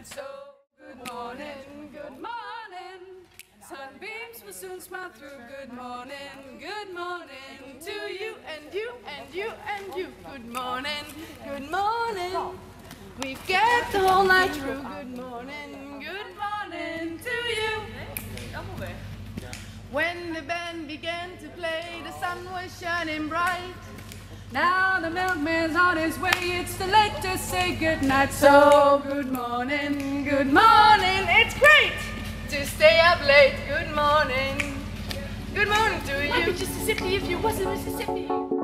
night. So good morning, good morning. Sunbeams will soon smile through. Good morning to you and you and you and you. Good morning, good morning. We've got the whole night through. Good morning to you. When the band began to play, the sun was shining bright. Now the milkman's on his way, it's too late to say goodnight. So good morning, it's great to stay up late. Good morning to you. I'd be Mississippi if you wasn't Mississippi.